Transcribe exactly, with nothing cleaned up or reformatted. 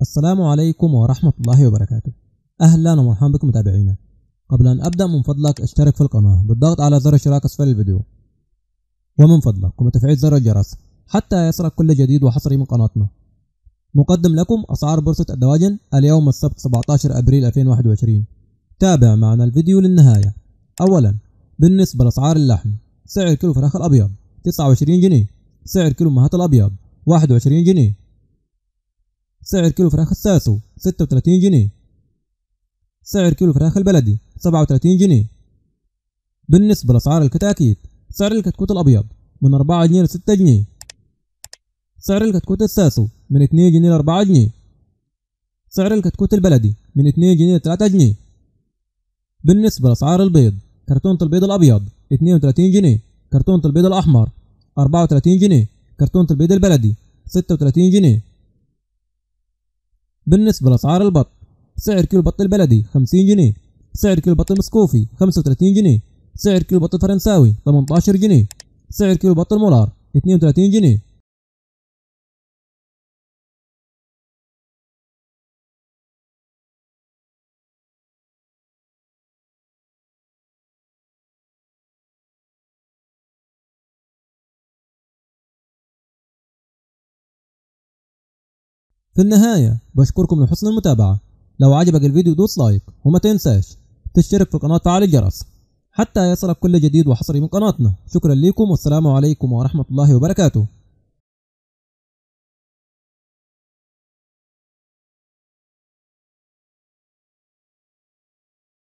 السلام عليكم ورحمة الله وبركاته. أهلا ومرحبا بكم متابعينا. قبل أن أبدأ من فضلك اشترك في القناة بالضغط على زر الاشتراك أسفل الفيديو، ومن فضلك قم بتفعيل زر الجرس حتى يصلك كل جديد وحصري من قناتنا. نقدم لكم أسعار بورصة الدواجن اليوم السبت سبعة عشر أبريل ألفين وواحد وعشرين. تابع معنا الفيديو للنهاية. أولا، بالنسبة لأسعار اللحم، سعر كيلو فراخ الأبيض تسعة وعشرين جنيه، سعر كيلو مهات الأبيض واحد وعشرين جنيه، سعر كيلو فراخ الساسو ستة وثلاثين جنيه، سعر كيلو فراخ البلدي سبعة وثلاثين جنيه. بالنسبة لأسعار الكتاكيت، سعر الكتكوت الأبيض من أربعة جنيه ل ستة جنيه، سعر الكتكوت الساسو من اثنين جنيه ل أربعة جنيه، سعر الكتكوت البلدي من اثنين جنيه ل ثلاثة جنيه. بالنسبة لأسعار البيض، كرتونة البيض الأبيض اثنين وثلاثين جنيه، كرتونة البيض الأحمر أربعة وثلاثين جنيه، كرتونة البيض البلدي ستة وثلاثين جنيه. بالنسبة لأسعار البط، سعر كيلو بط البلدي خمسين جنيه، سعر كيلو بط المسكوفي خمسة وثلاثين جنيه، سعر كيلو بط الفرنساوي ثمانية عشر جنيه، سعر كيلو بط المولار اثنين وثلاثين جنيه. في النهاية بشكركم لحسن المتابعة. لو عجبك الفيديو دوس لايك، وما تنساش تشترك في القناة وتفعل الجرس حتى يصلك كل جديد وحصري من قناتنا. شكرا لكم والسلام عليكم ورحمة الله وبركاته.